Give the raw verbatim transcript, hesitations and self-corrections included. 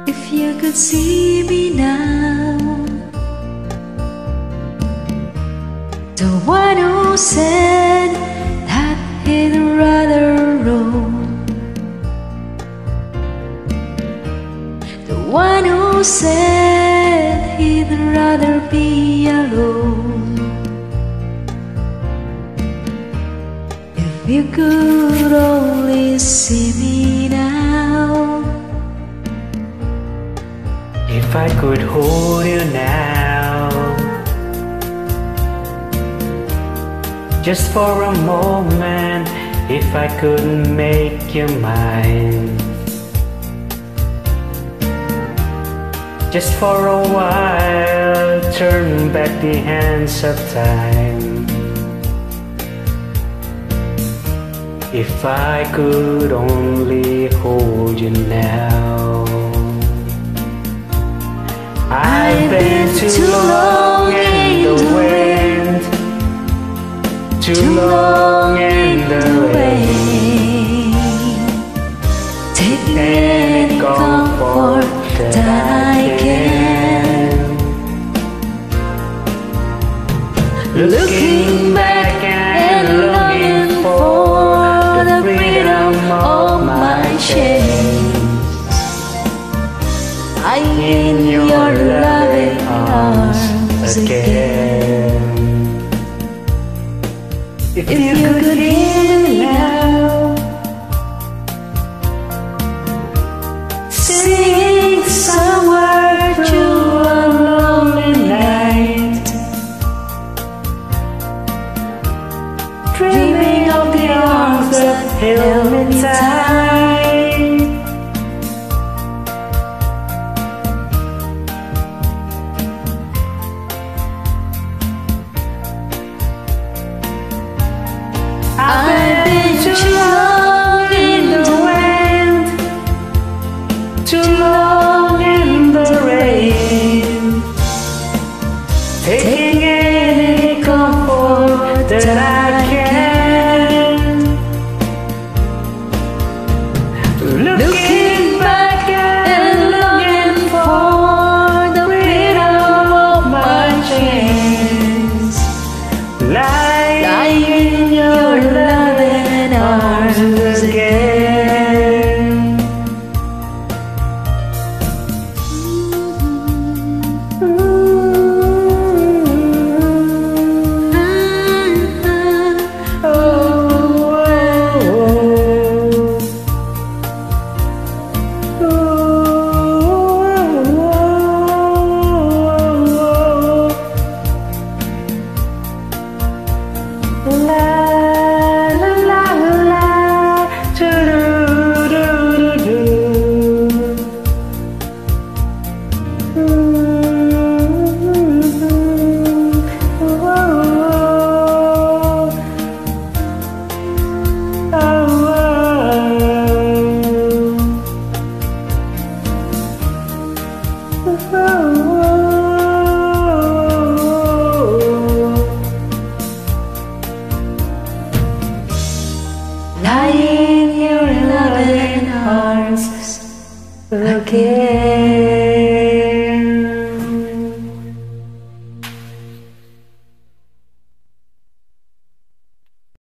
If you could see me now, the one who said that he'd rather roam, the one who said he'd rather be alone. If you could only see me now, if I could hold you now, just for a moment, if I could make you mine, just for a while, turn back the hands of time. If I could only hold you now. I've been too long in the wind, too long in the rain, taking any comfort that I can. Looking back and longing for the freedom of my chains. I'm in your loving arms again. If you could hear me now, singing somewhere through a lonely night, dreaming of the arms that held me tight. I've been too long in the wind, too long in the rain, taking any comfort that I